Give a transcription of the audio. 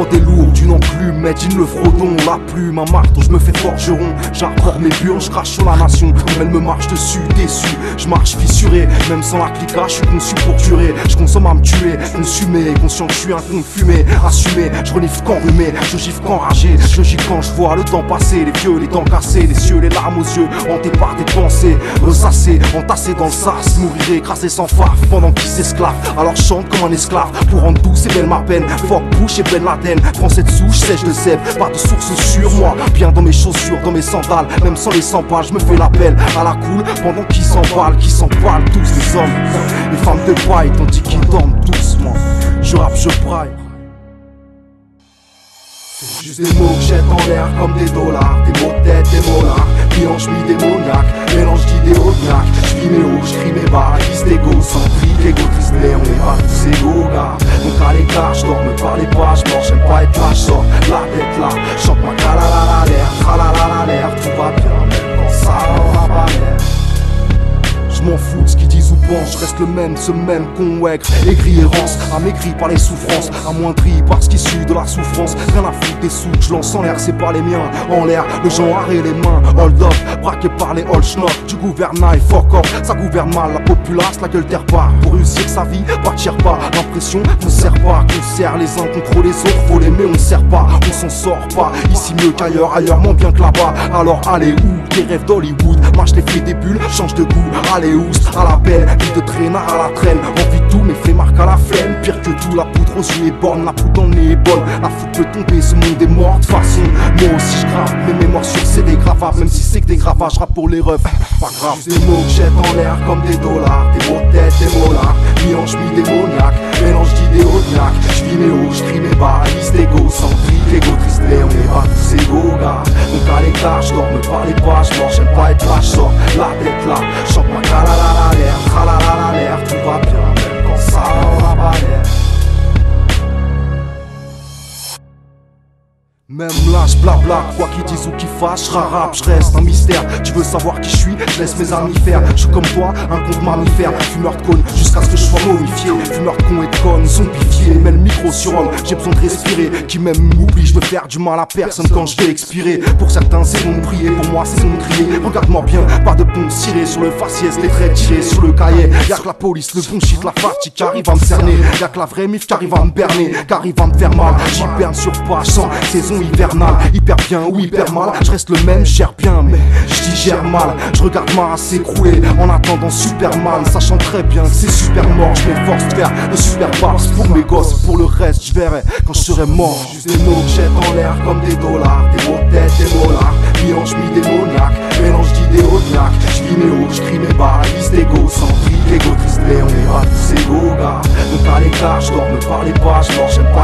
prod est lourd d'une enclume, made in le frodon, la plume, un marteau, je me fais forgeron. J'arbore mes burnes, je crache sur la nation, comme elle me marche dessus, déçu. Je marche fissuré, même sans la clica, je suis conçu pour durer. Je consomme à me tuer, consumé, conscient que je suis un con fumé, assumé. Je renifle qu'enrhumé, je gifle qu'enragé, je gifle quand je vois le temps passer, les vieux, les dents cassées, les cieux, les larmes aux yeux, hantés par des pensées, ressassées, entassées dans le sas, mourir écrasé sans farce pendant qu'ils s'esclavent. Alors je chante comme un esclave pour rendre douce et belle ma peine. Fuck Bush et Ben Laden, français de souche, sèche de sève, pas de source sûre. Moi, bien dans mes chaussures, dans mes sandales, même sans les 100 balles, je me fais la belle à la cool pendant qu'ils s'emballent tous les hommes, les femmes de paille, tandis qu'ils dorment doucement. Je rappe, je braille. C'est juste des mots que jette en l'air comme des dollars, des mots de tête, des molars, mélange mi-démoniaque, mélange d'idéoniaque. J'vis mes hauts, j'crie mes bas, liste d'égo, centrique, égo tristé, on est pas tous égaux, gars. Donc à l'écart, j'dors, me parlez pas, j'mors, j'aime pas être là, j'sors la tête là, chante ma calalala l'air, tralala l'air, tout va bien, même quand ça va pas l'air. Je m'en fous de ce qu'ils disent ou pensent, je reste le même, ce même con aigre, aigri errance, amaigri par les souffrances, amoindri par ce qui suit de la souffrance. Rien à foutre des sous, je lance en l'air, c'est pas les miens. En l'air, le genre arrêt les mains, hold up, braqué par les hold schnock. Du gouvernail, fuck off, ça gouverne mal, la populace, la gueule terre pas. Pour réussir sa vie, bâtir pas, l'impression ne sert pas, qu'on sert les uns contre les autres, faut l'aimer, on sert pas, on s'en sort pas. Ici mieux qu'ailleurs, ailleurs moins bien que là-bas. Alors allez où, des rêves d'Hollywood, mâche les fruits des bulles, change de goût, allez à la belle, vie de traînard à la traîne. Envie de tout mais fait marque à la flemme. Pire que tout, la poudre aux yeux est bonne, la poudre dans le nez est bonne. La foule peut tomber, ce monde est mort de façon. Moi aussi je grave, mes mémoires sur CD gravables. Même si c'est que des gravages, rap pour les refs, pas grave. Des mots que jette en l'air comme des dollars, des mots de tête, des molars, mi-ange, mi-démoniaque, mélange d'idéoniaque. J'vis mes hauts, j'crie mes bas, liste égo, centrique, égo tristé, on est pas tous égaux, gars. Donc à l'écart, j'dors, me parlez pas, j'mors, j'aime pas être là, j'sors la tête là, chante ma calalala l'air, tralala l'air, tout va bien, même quand ça va pas l'air. Même là j'blabla, quoi qu'ils disent ou qu'ils fassent, j'rappe, j'reste un mystère. Tu veux savoir qui je suis, je laisse mes amis faire. Je suis comme toi, un compte mammifère, fumeur de cône, jusqu'à ce que je sois momifié. Fumeur de con et de conne, zombifié, mets le micro sur homme, j'ai besoin de respirer. Qui même m'oublie, je veux faire du mal à personne quand je vais expirer. Pour certains c'est bon de prier, pour moi c'est bon de crier. Regarde-moi bien, pas de pompe cirée sur le faciès, les traits tirés sur le cahier. Y'a que la police, le bon shit, la fatigue qui arrive à me cerner. Y'a que la vraie mif qui arrive à me berner, qui arrive à me faire mal. J'hiberne sur page 100, saison hivernale, hyper bien ou hyper mal, je reste le même, gère bien mais je digère mal, je regarde ma race s'écrouler en attendant Superman, sachant très bien que c'est super mort, je m'efforce de faire le super boss pour mes gosses, pour le reste je verrai quand je serai mort. Juste des mots que jette en l'air comme des dollars, des mots de tête, des molars, mi-ange, mi-démoniaque, mélange d'idéoniaque. J'vis mes hauts, j'crie mes bas, liste égo, centrique, égo tristé, on est pas tous égaux, gars. Donc à l'écart, j'dors, me parlez pas, j'mors, j'aime pas